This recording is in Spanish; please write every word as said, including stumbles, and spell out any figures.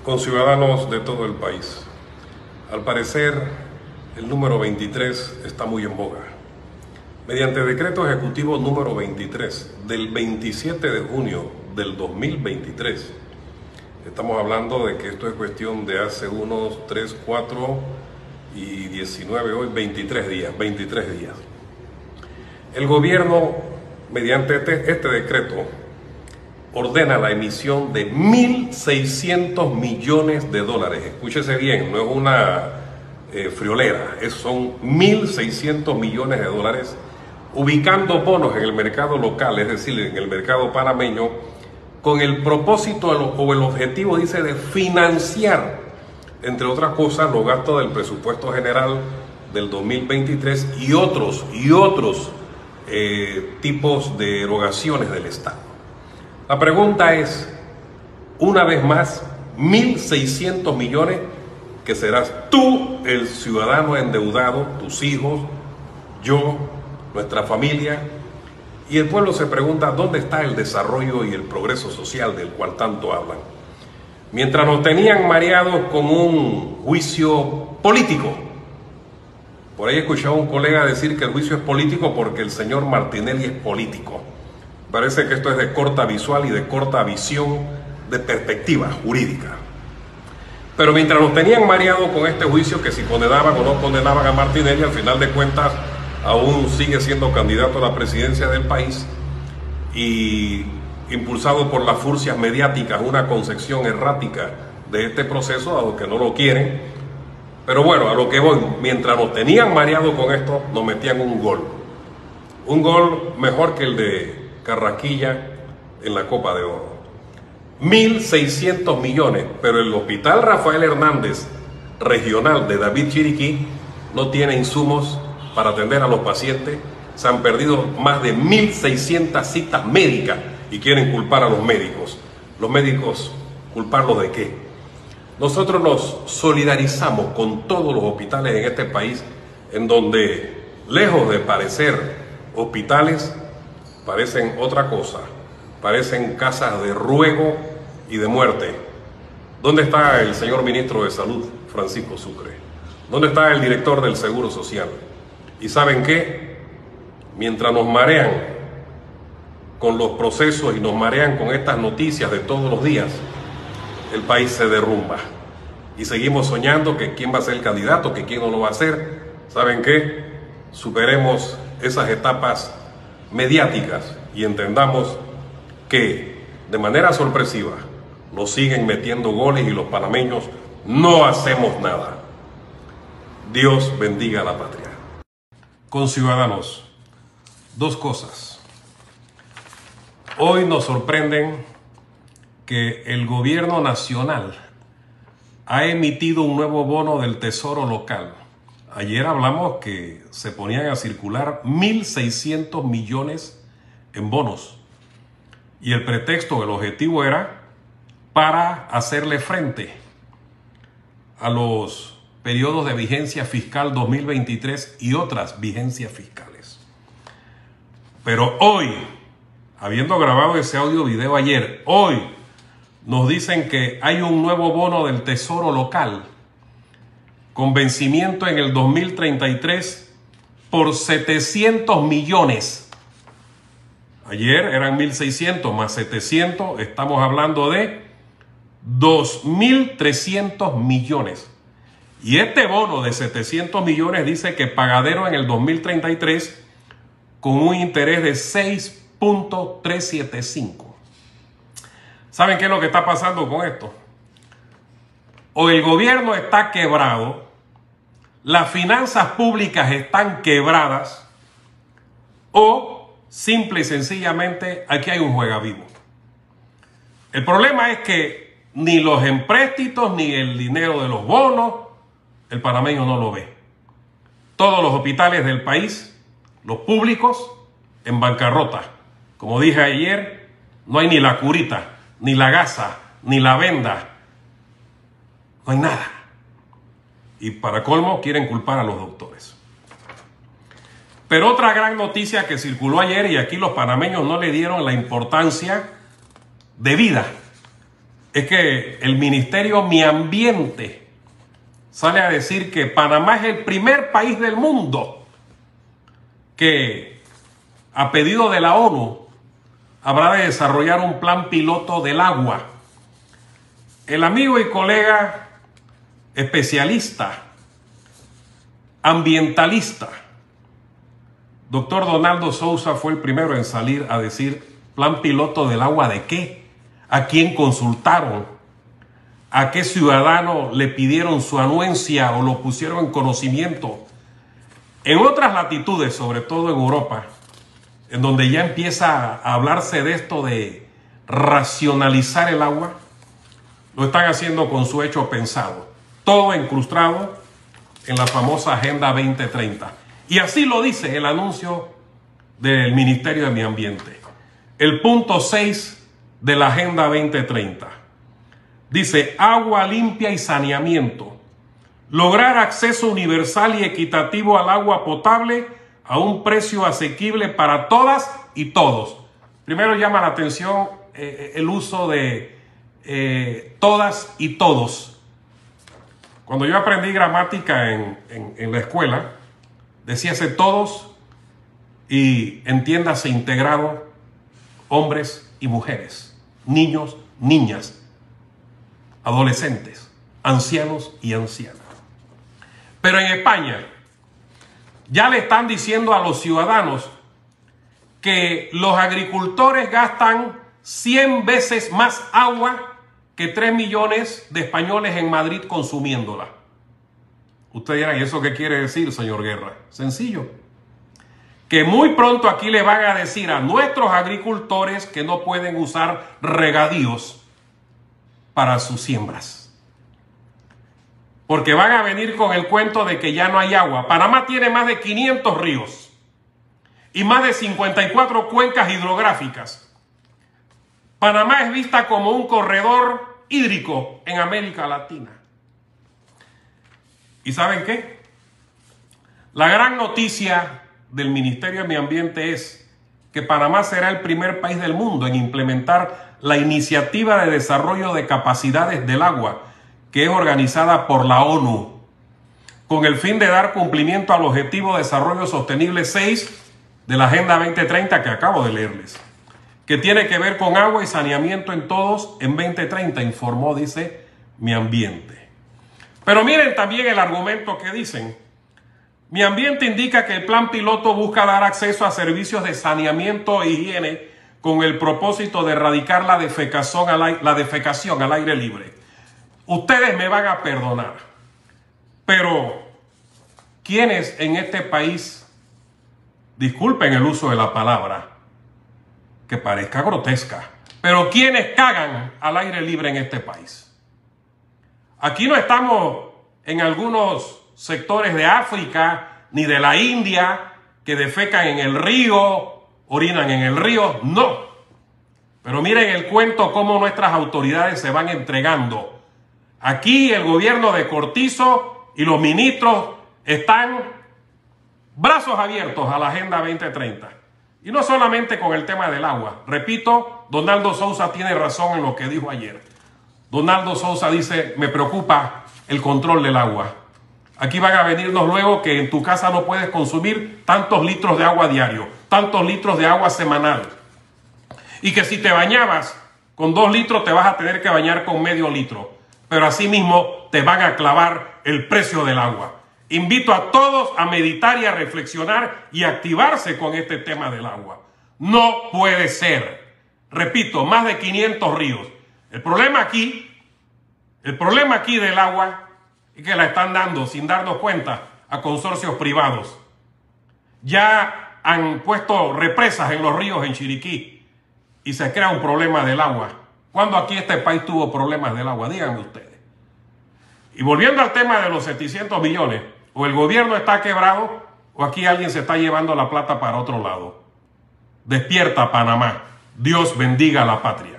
Conciudadanos de todo el país, al parecer el número veintitrés está muy en boga. Mediante decreto ejecutivo número veintitrés del veintisiete de junio del dos mil veintitrés, estamos hablando de que esto es cuestión de hace unos tres, cuatro y diecinueve, hoy veintitrés días, veintitrés días. El gobierno, mediante este, este decreto, ordena la emisión de mil seiscientos millones de dólares. Escúchese bien, no es una eh, friolera, es, son mil seiscientos millones de dólares, ubicando bonos en el mercado local, es decir, en el mercado panameño, con el propósito o el objetivo, dice, de financiar, entre otras cosas, los gastos del presupuesto general del dos mil veintitrés y otros, y otros eh, tipos de erogaciones del Estado. La pregunta es, una vez más, mil seiscientos millones que serás tú, el ciudadano endeudado, tus hijos, yo, nuestra familia, y el pueblo se pregunta dónde está el desarrollo y el progreso social del cual tanto hablan. Mientras nos tenían mareados con un juicio político, por ahí escuchaba un colega decir que el juicio es político porque el señor Martinelli es político. Parece que esto es de corta visual y de corta visión de perspectiva jurídica. Pero mientras nos tenían mareados con este juicio, que si condenaban o no condenaban a Martinelli, al final de cuentas aún sigue siendo candidato a la presidencia del país y impulsado por las furcias mediáticas, una concepción errática de este proceso, dado que no lo quieren. Pero bueno, a lo que voy, mientras nos tenían mareados con esto, nos metían un gol. Un gol mejor que el de Carrasquilla en la Copa de Oro. mil seiscientos millones, pero el Hospital Rafael Hernández Regional de David Chiriquí no tiene insumos para atender a los pacientes. Se han perdido más de mil seiscientas citas médicas y quieren culpar a los médicos. ¿Los médicos culparlos de qué? Nosotros nos solidarizamos con todos los hospitales en este país, en donde, lejos de parecer hospitales, parecen otra cosa, parecen casas de ruego y de muerte. ¿Dónde está el señor ministro de Salud, Francisco Sucre? ¿Dónde está el director del Seguro Social? ¿Y saben qué? Mientras nos marean con los procesos y nos marean con estas noticias de todos los días, el país se derrumba. Y seguimos soñando que quién va a ser el candidato, que quién no lo va a hacer. ¿Saben qué? Superemos esas etapas mediáticas y entendamos que de manera sorpresiva nos siguen metiendo goles y los panameños no hacemos nada. Dios bendiga a la patria. Conciudadanos, dos cosas. Hoy nos sorprenden que el gobierno nacional ha emitido un nuevo bono del Tesoro local. Ayer hablamos que se ponían a circular mil seiscientos millones en bonos. Y el pretexto, el objetivo era para hacerle frente a los periodos de vigencia fiscal dos mil veintitrés y otras vigencias fiscales. Pero hoy, habiendo grabado ese audio video ayer, hoy nos dicen que hay un nuevo bono del Tesoro local con vencimiento en el dos mil treinta y tres por setecientos millones. Ayer eran mil seiscientos más setecientos, estamos hablando de dos mil trescientos millones. Y este bono de setecientos millones dice que pagadero en el dos mil treinta y tres con un interés de seis punto trescientos setenta y cinco. ¿Saben qué es lo que está pasando con esto? O el gobierno está quebrado, las finanzas públicas están quebradas, o simple y sencillamente aquí hay un juegavivo. El problema es que ni los empréstitos ni el dinero de los bonos, el panameño no lo ve. Todos los hospitales del país, los públicos, en bancarrota. Como dije ayer, no hay ni la curita, ni la gasa, ni la venda. No hay nada. Y para colmo quieren culpar a los doctores. Pero otra gran noticia que circuló ayer, y aquí los panameños no le dieron la importancia debida, es que el Ministerio Mi Ambiente sale a decir que Panamá es el primer país del mundo que, a pedido de la ONU, habrá de desarrollar un plan piloto del agua. El amigo y colega especialista, ambientalista, doctor Donaldo Sousa fue el primero en salir a decir, ¿plan piloto del agua de qué? ¿A quién consultaron? ¿A qué ciudadano le pidieron su anuencia o lo pusieron en conocimiento? En otras latitudes, sobre todo en Europa, en donde ya empieza a hablarse de esto de racionalizar el agua, lo están haciendo con su hecho pensado. Todo incrustado en la famosa Agenda veinte treinta. Y así lo dice el anuncio del Ministerio de Mi Ambiente. El punto seis de la Agenda veinte treinta. Dice, agua limpia y saneamiento. Lograr acceso universal y equitativo al agua potable a un precio asequible para todas y todos. Primero llama la atención eh, el uso de eh, todas y todos. Cuando yo aprendí gramática en, en, en la escuela, decíase todos y entiéndase integrado hombres y mujeres, niños, niñas, adolescentes, ancianos y ancianas. Pero en España ya le están diciendo a los ciudadanos que los agricultores gastan cien veces más agua que tres millones de españoles en Madrid consumiéndola. Usted dirá, ¿y eso qué quiere decir, señor Guerra? Sencillo. Que muy pronto aquí le van a decir a nuestros agricultores que no pueden usar regadíos para sus siembras. Porque van a venir con el cuento de que ya no hay agua. Panamá tiene más de quinientos ríos y más de cincuenta y cuatro cuencas hidrográficas. Panamá es vista como un corredor hídrico en América Latina. ¿Y saben qué? La gran noticia del Ministerio de Mi Ambiente es que Panamá será el primer país del mundo en implementar la Iniciativa de Desarrollo de Capacidades del Agua, que es organizada por la ONU, con el fin de dar cumplimiento al Objetivo de Desarrollo Sostenible seis de la Agenda veinte treinta que acabo de leerles, que tiene que ver con agua y saneamiento en todos en veinte treinta, informó, dice, Mi Ambiente. Pero miren también el argumento que dicen. Mi Ambiente indica que el plan piloto busca dar acceso a servicios de saneamiento e higiene con el propósito de erradicar la defecación al aire, la defecación al aire libre. Ustedes me van a perdonar, pero ¿quiénes en este país, disculpen el uso de la palabra, que parezca grotesca, pero quiénes cagan al aire libre en este país? Aquí no estamos en algunos sectores de África ni de la India que defecan en el río, orinan en el río, no. Pero miren el cuento cómo nuestras autoridades se van entregando. Aquí el gobierno de Cortizo y los ministros están brazos abiertos a la Agenda veinte treinta. Y no solamente con el tema del agua. Repito, Donaldo Sousa tiene razón en lo que dijo ayer. Donaldo Sousa dice, me preocupa el control del agua. Aquí van a venirnos luego que en tu casa no puedes consumir tantos litros de agua diario, tantos litros de agua semanal. Y que si te bañabas con dos litros te vas a tener que bañar con medio litro. Pero asimismo te van a clavar el precio del agua. Invito a todos a meditar y a reflexionar y activarse con este tema del agua. No puede ser. Repito, más de quinientos ríos. El problema aquí, el problema aquí del agua es que la están dando sin darnos cuenta a consorcios privados. Ya han puesto represas en los ríos en Chiriquí y se crea un problema del agua. ¿Cuándo aquí este país tuvo problemas del agua? Díganme ustedes. Y volviendo al tema de los setecientos millones, o el gobierno está quebrado o aquí alguien se está llevando la plata para otro lado. Despierta, Panamá. Dios bendiga a la patria.